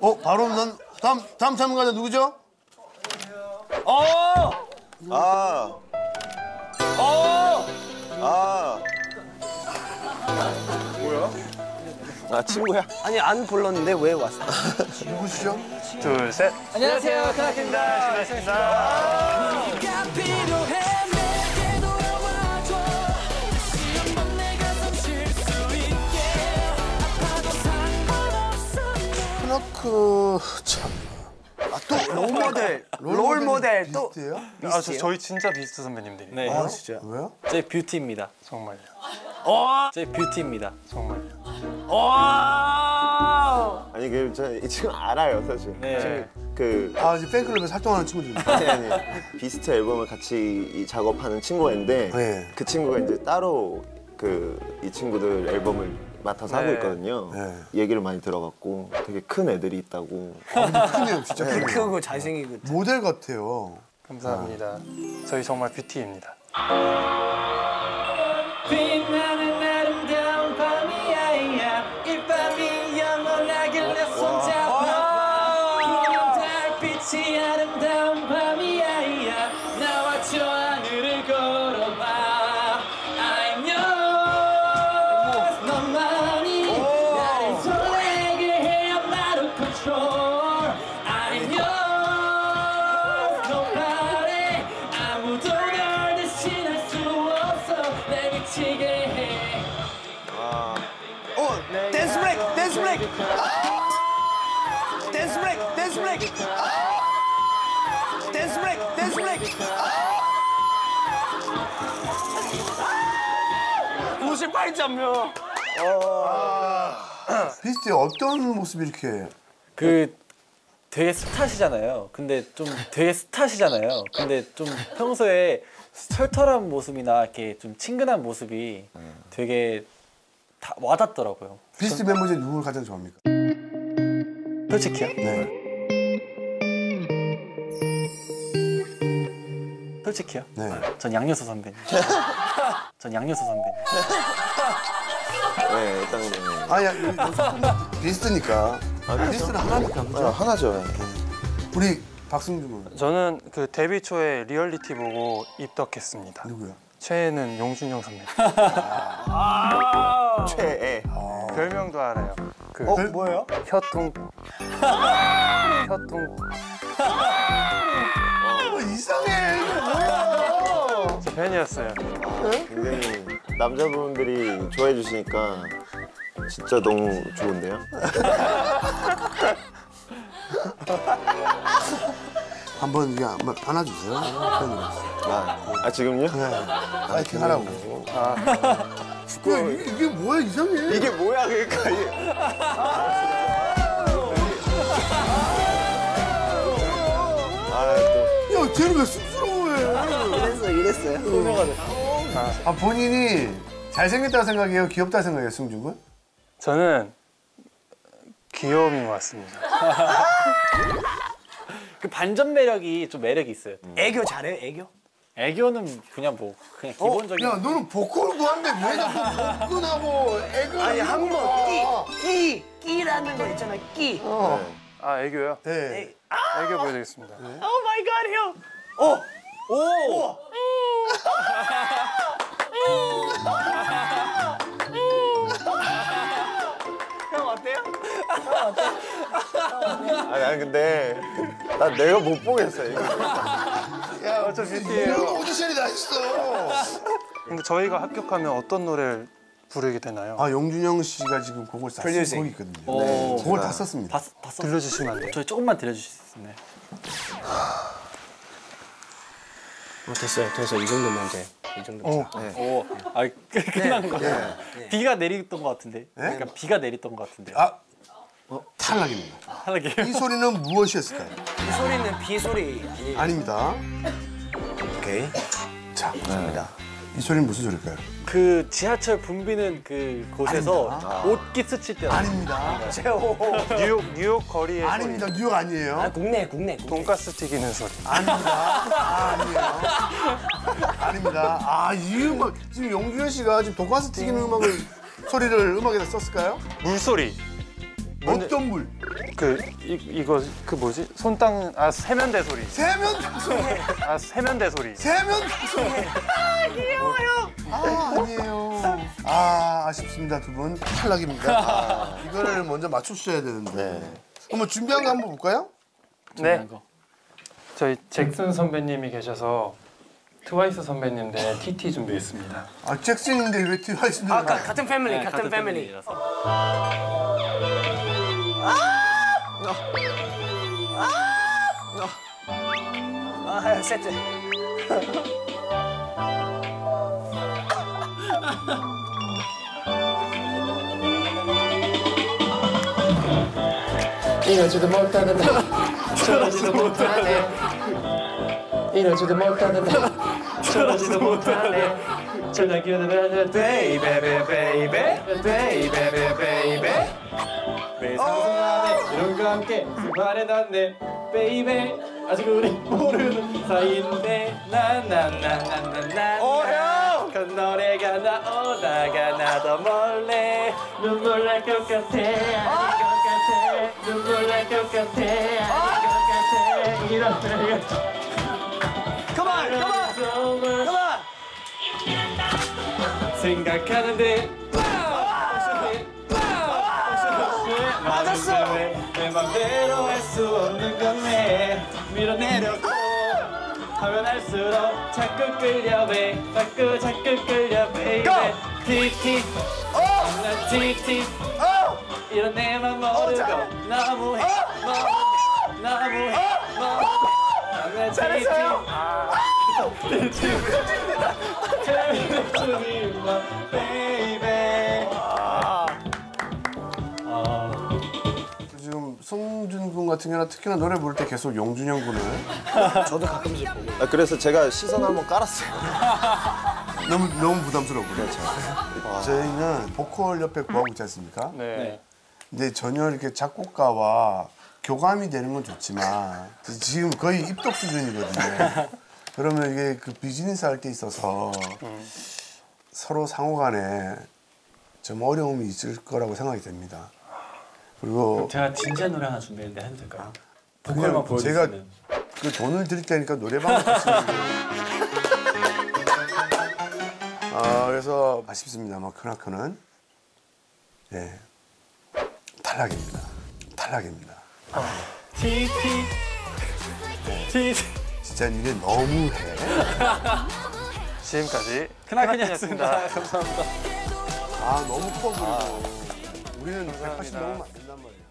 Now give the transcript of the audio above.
바로 다음 참가자 누구죠? 아, 친구야? 아니 안 불렀는데 왜 왔어? 누구시죠? 둘, 셋. 안녕하세요, 크나키입니다. 크나크 참. 또 롤 모델 또 비슷해요? 아, 저희 진짜 비스트 선배님들이. 네. 아 진짜? 왜요? 제 뷰티입니다. 정말요. 제 뷰티입니다. 정말요. 아니, 이 친구 알아요, 사실. 네. 이제 팬클럽에 활동하는 친구들입니다. 아니. 비스트 앨범을 같이 작업하는 친구가 있는데 네. 그 친구가 이제 따로 이 친구들 앨범을 맡아서 하고 네. 있거든요. 네. 얘기를 많이 들어갖고 되게 큰 애들이 있다고. 크네요, 진짜 크네요. 크고 잘생기고 모델 같아요. 감사합니다. 저희 정말 뷰티입니다. 빛나는 아름다운 밤이야 이 밤이 영원하길래 손잡아 푸른 달빛이 아름다운 밤이야 나와 저 하늘을 걸어봐 I know 너만이 나를 설레게 해요 나를 control I know nobody 아무도 널 대신할 수 없어 내 미치게 해 댄스 브레이크 댄스 브레이크 댄스 브레이크 댄스 브레이크 댄스 브레이크 댄스 브레이크 옷을 빨리 잡며 비스트의 어떤 모습이 이렇게 되게 스타시잖아요. 근데 좀 평소에 털털한 모습이나 이렇게 좀 친근한 모습이 되게 다 와닿더라고요. 비스트 멤버 중에 누구를 가장 좋아합니까? 솔직히요? 네. 솔직히요? 네. 전 양효소 선배님. 네, 일단은. 비스트니까. 비스트는 하나니까, 그죠? 하나죠. 우리 박승준은 저는 데뷔 초에 리얼리티 보고 입덕했습니다. 누구야? 최애는 용준영 선배. 최애. 별명도 알아요. 뭐예요? 혀뚱. 이상해. 이거 뭐야? 제 팬이었어요. 굉장히 남자분들이 좋아해 주시니까 진짜 너무 좋은데요? 한번 이게 안아주세요. 지금요? 네. 파이팅 하라고. 이게 뭐야, 이상해. 이게 뭐야, 그러니까. 야, 쟤는 왜 쑥스러워해? 이랬어요. 본인이 잘생겼다고 생각해요? 귀엽다고 생각해요, 승준 군? 저는 귀여움인 것 같습니다. 그 반전 매력이 좀 매력이 있어요. 애교 잘해요, 애교? 애교는 그냥 기본적인. 야, 너는 보컬도 한데 왜 자꾸 복근하고 애교? 아니 한번 끼라는 거 있잖아, 끼. 아, 애교요? 네. 애교 보여드리겠습니다. 오 마이 갓 형. 형 어때요? 아니 근데 내가 못 보겠어 이거. 야, 저 이런 뷰티예요. 오디션이 다 있어. 근데 저희가 합격하면 어떤 노래를 부르게 되나요? 용준영 씨가 지금 곡을 다 쓴 곡이 있거든요. 네. 곡을 다 썼습니다. 봤어? 들려주시면 안 돼요? 저희 조금만 들려주실 수 있나요? 됐어요. 이 정도면 돼. 이 정도면. 끝난 거. 비가 내리던 것 같은데. 네? 약간 비가 내리던 것 같은데. 탈락입니다. 탈락이에요? 이 소리는 무엇이었을까요? 이 소리는 비 소리 아니에요? 아닙니다. 오케이. 자, 좋습니다. 이 소리는 무슨 소리일까요? 그 지하철 붐비는 그 곳에서 옷기 스칠 때. 아닙니다. 뉴욕 거리의 아닙니다. 뉴욕 아니에요. 국내. 돈가스 튀기는 소리. 아닙니다. 아니에요. 아닙니다. 이 음악 지금 용준현 씨가 지금 돈가스 튀기는 음악을 소리를 음악에다 썼을까요? 물소리. 어떤 물? 이거 그 뭐지? 손땅 세면대 소리. 세면대 소리. 귀여워요. 아니에요. 아쉽습니다. 두 분 탈락입니다. 이거를 먼저 맞춰주셔야 되는데. 한번 준비한 거 한번 볼까요? 네. 저희 잭슨 선배님이 계셔서 트와이스 선배님들 TT 준비했습니다. 잭슨인데 왜 트와이스인데? 같은 패밀리, 같은 패밀리. 세트. 이러지도 못하는 나 저러지도 못하네 이러지도 못하는 나 저러지도 못하네 전화기는 왜 베이베 베이베 베이베 베이베 매일 상승하네 이런과 함께 수발에 났네 베이베 아직 우리 모르는 사이인데 나나나나나나 그 노래가 나오다가 나도 몰래 눈물 날 것 같아 아닐 것 같아 눈물 날 것 같아 아닐 것 같아 이런 노래가 Come on! 생각하는데 맞았어! 내 맘대로 할 수 없는 건데 밀어내려고 하면 할수록 자꾸 끌려 배 자꾸 끌려 베이베 티티 난 티티 이런 내맘 모르고 너무해 너무해 잘했어요 지금 송준 군 같은 경우는 특히나 노래 부를 때 계속 용준영 군을 저도 가끔씩 보고. 그래서 제가 시선 한번 깔았어요. 너무 부담스러워 그렇죠. 저희는 보컬 옆에 구하고 있지 않습니까? 네. 근데 전혀 이렇게 작곡가와 교감이 되는 건 좋지만 지금 거의 입덕 수준이거든요. 그러면 이게 그 비즈니스 할 때 있어서 서로 상호간에 좀 어려움이 있을 거라고 생각이 됩니다. 그리고 제가 진지한 노래 하나 준비했는데 해도 될까요? 그냥 제가 그 돈을 드릴 테니까 노래방을 가시는 그래서 아쉽습니다만 크나크는 탈락입니다. 티티 진짜 니네 너무해. 지금까지 크나크니였습니다. 감사합니다. 너무 커 그리고 우리는 180 넘으면 안 된단 말이에요.